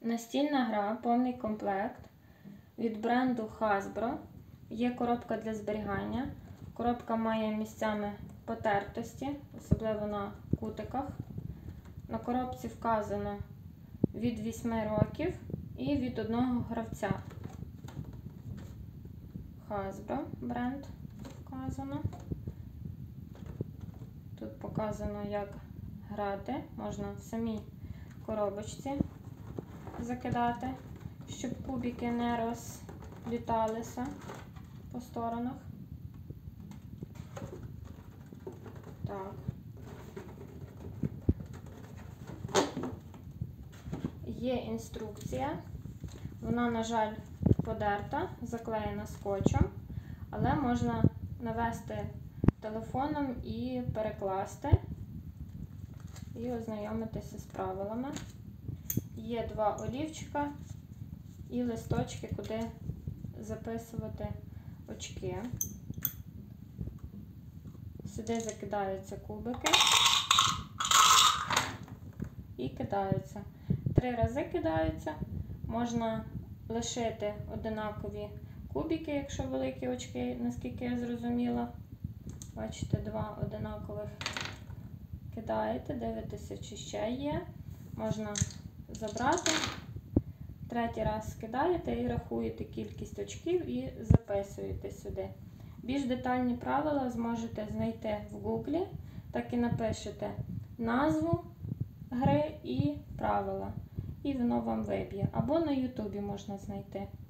Настільна гра, повний комплект від бренду Hasbro. Є коробка для зберігання. Коробка має місцями потертості, особливо на кутиках. На коробці вказано від 8 років і від одного гравця. Hasbro бренд вказано. Тут показано, як грати. Можна в самій коробочці закидати, щоб кубики не розліталися по сторонах. Так. Є інструкція. Вона, на жаль, подерта, заклеєна скотчем, але можна навести телефоном і перекласти, і ознайомитися з правилами. Є 2 олівчика і листочки, куди записувати очки. Сюди закидаються кубики і кидаються. 3 рази кидаються. Можна лишити одинакові кубики, якщо великі очки, наскільки я зрозуміла. Бачите, 2 одинакових кидаєте, дивитеся, чи ще є. Можна забрати. 3-й раз скидаєте і рахуєте кількість очків і записуєте сюди. Більш детальні правила зможете знайти в Google, так і напишете назву гри і правила. І воно вам виб'є. Або на YouTube можна знайти.